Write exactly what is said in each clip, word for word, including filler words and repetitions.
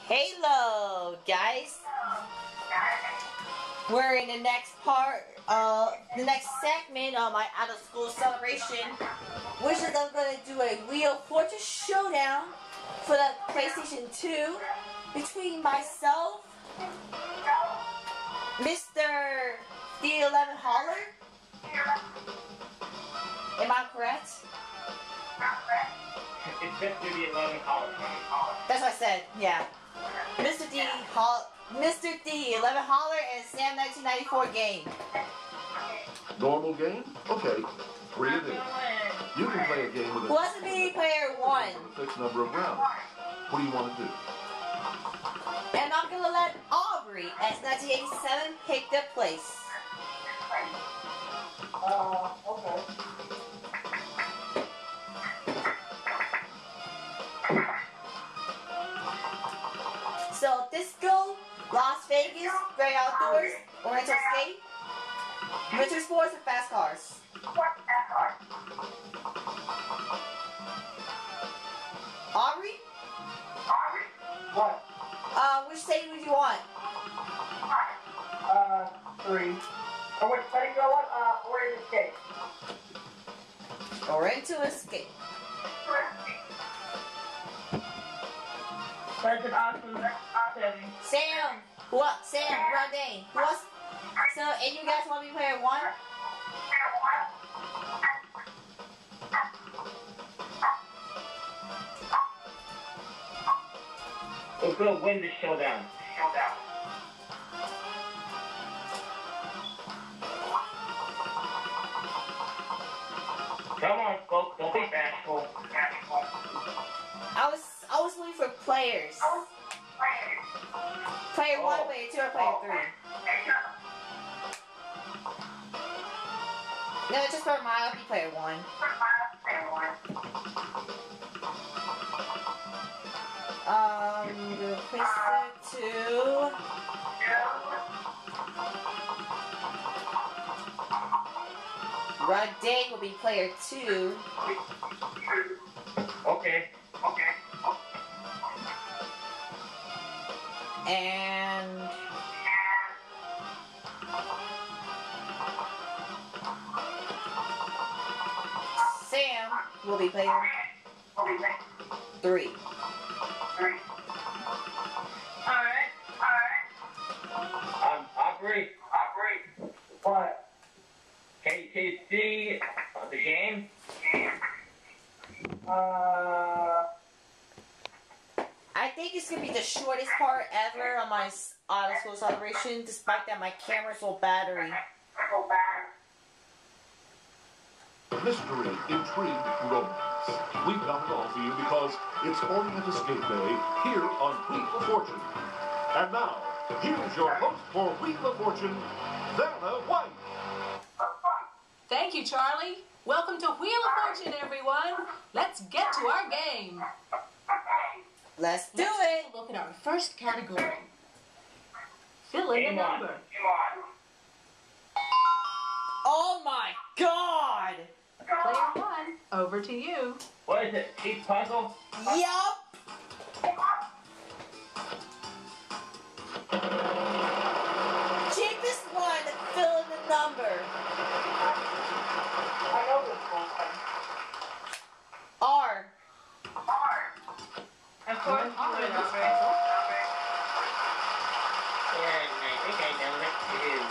Hello, guys. We're in the next part, uh, the next segment of my out of school celebration, which is I'm going to do a Wheel of Fortune showdown for the PlayStation two between myself, Mister D eleven Holler. Am I correct? It's Mister D eleven Holler. That's what I said. Yeah. Mister D Holler. Mister D eleven Holler and Sam nineteen ninety-four game. Normal game? Okay. Three of these. You can play a game with a... Who wants to be player one? A fixed number of rounds. What do you want to do? And I'm going to let Aubrey, as nineteen eighty-seven, pick the place. Uh, okay. So, Disco, Las Vegas, Great Outdoors, Oriental Skate, Winter Sports, and Fast Cars. Aubrey? What? Uh, which state would you want? Uh, three. Oh, wait, let it go what? Uh, Oriental Skate. Oriental Skate. That's an awesome setting. Sam, what? Sam, Rondane, who else? So, and you guys want to be player one? Who's gonna win the showdown? Showdown. Come on, folks, don't be bashful. I was I was looking for players. Player Oh. one, player two, or player three. No, just for my, I'll be player one. Um, we'll place it to Rondane will be player two. Okay. Okay. And Sam will be player three. Alright. Alright. Um, Aubrey. Aubrey. What? Can you, can you see uh, the game? Uh, I think it's gonna be the shortest part ever on my out of school celebration, despite that my camera's low battery. Mystery, intrigue, romance. We've got it all for you because it's Orient Escape Day here on Wheel of Fortune. And now, here's your host for Wheel of Fortune, Vanna White. Thank you, Charlie. Welcome to Wheel of Fortune, everyone. Let's get to our game. Let's do Let's it! take a look at our first category. Fill in the Game on. number. Oh my god! Player one, over to you. What is it? Cheap puzzle? Yup! Cheapest one, fill in the number. I know this one. R. Of course, you All would right, have Miss it. Rachel. Yeah, I think I know what it is.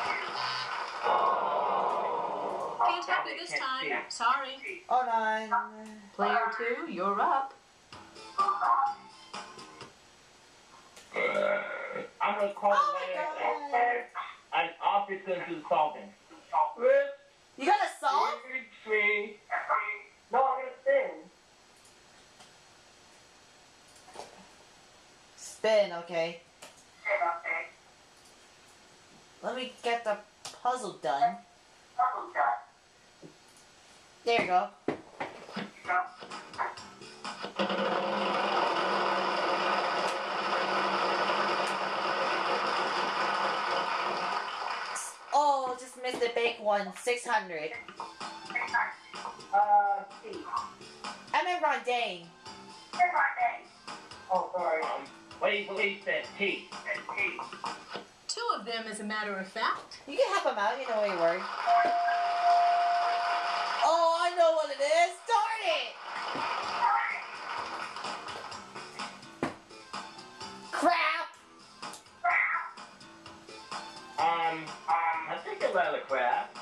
Can't help you this time. Sorry. Hold on. Player two, you're up. I'm gonna call Oh my it god! later. An office gonna do solving. You got a song? Three, three. No, I'm gonna sing. Spin, okay. Let me get the puzzle done. There you go. Oh, just missed the big one. six hundred. Uh, C. I meant Rondane. Oh, sorry. Um, What do you believe said T? Two of them, as a matter of fact. You can help him out, you know what you worry. Oh, I know what it is. Darn it! Crap! Um, I think a lot of crap.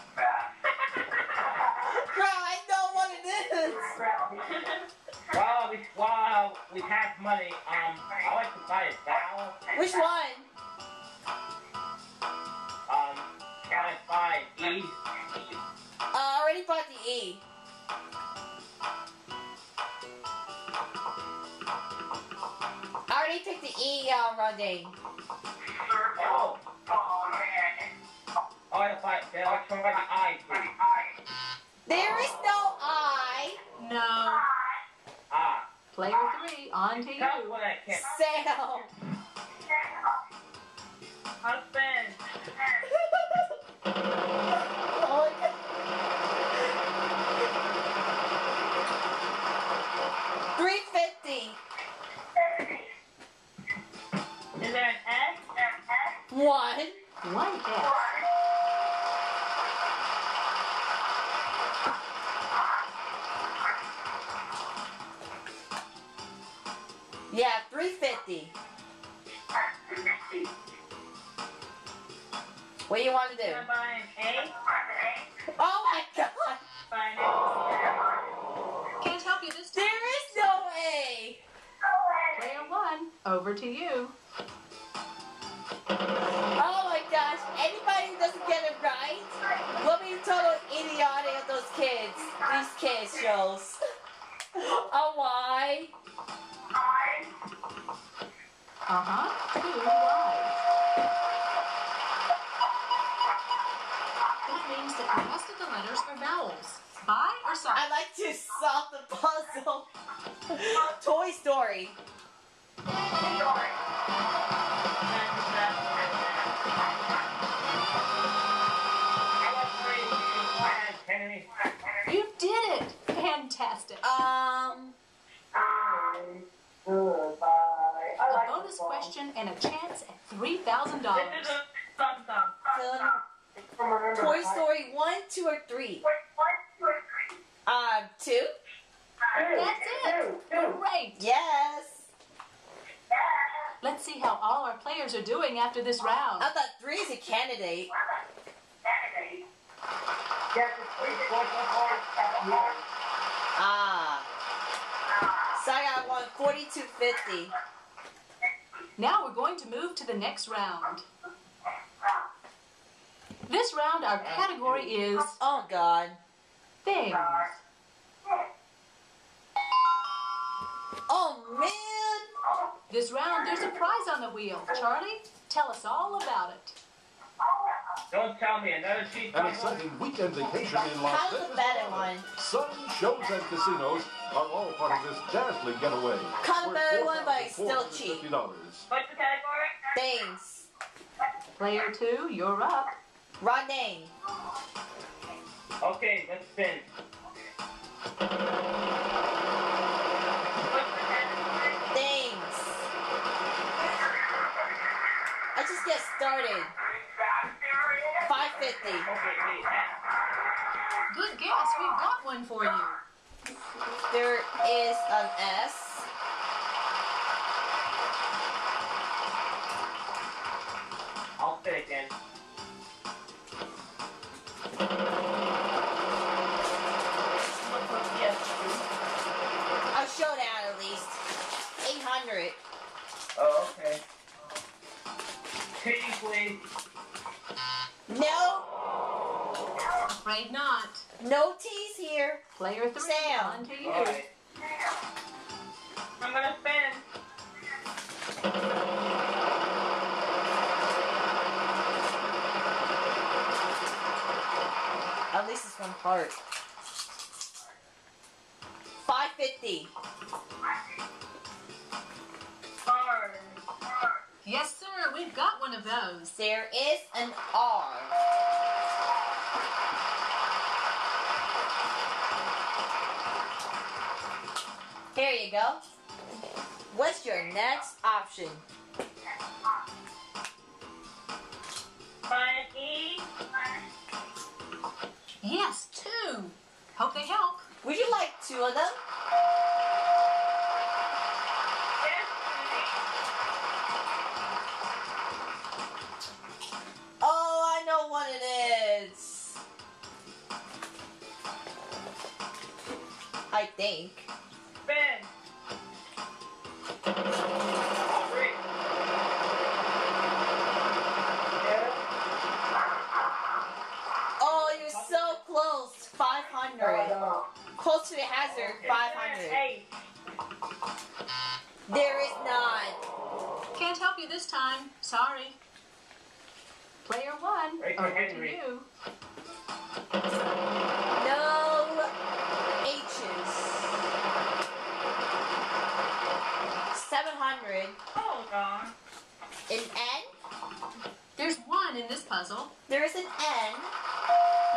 Crap, I know what it is. While we, while we have money, um, I like to buy a vowel. Which one? Um, can I buy E? Uh, I already bought the E. I already picked the E, uh, Rondane. Oh. Oh, I buy, then I'll try the I, please. There is no I. No. Ah. Player three, on to That's you. what I can't. Sam. Husband. Oh my God. three fifty. Is there an S? One. One F. Yeah, three fifty. What do you want to do? Can I buy an A? Oh my God. Buy an Can't help you this time. There is no A. Player one, over to you. Oh my gosh. Anybody who doesn't get it right will be total idiotic of those kids. These kids shows. Oh, why? Uh-huh. Two wide. That means that the rest of the letters are vowels. Buy or solve? I like to solve the puzzle. Toy Story. You did it! Fantastic. Um, A bonus question and a chance at three thousand dollars. um, Toy Story one, two, or three? Um, two? That's it! Great! Yes. Let's see how all our players are doing after this round. I thought three is a candidate. Ah. So I got one, forty-two fifty. Now we're going to move to the next round. This round, our category is Oh, God. things. Oh, man. This round, there's a prize on the wheel. Charlie, tell us all about it. Don't tell me another cheap An exciting weekend vacation in Las How's the Vegas. better one? Sun, shows, and casinos are all part of this dazzling getaway. Kind of Worth better one, but it's still four thousand four hundred fifty cheap. dollars. What's the category? Things. Player two, you're up. Rodney. Okay, let's spin. Things. I just get started. five fifty. Okay, wait, S. Good guess. We've got one for you. There is an S. I'll spin again. A showdown at least. eight hundred. Oh, okay. T, please. No. Afraid not. No T's here. Player three, Sam. on to you. Alright. I'm gonna spin. At least it's one part. five fifty. Card. Yes, sir. We've got one of those. There is an R. Here you go. What's your next option? option. Mikey. Yes, two. Hope they help. Would you like two of them? Oh, I know what it is. I think. Ben. Three. Oh, you're so close. five hundred. Close to the hazard. five hundred. Eight. There is none. Can't help you this time. Sorry. Player one, Right to over to Henry. you. No H's. seven hundred. Hold on. An N? There's one in this puzzle. There is an N.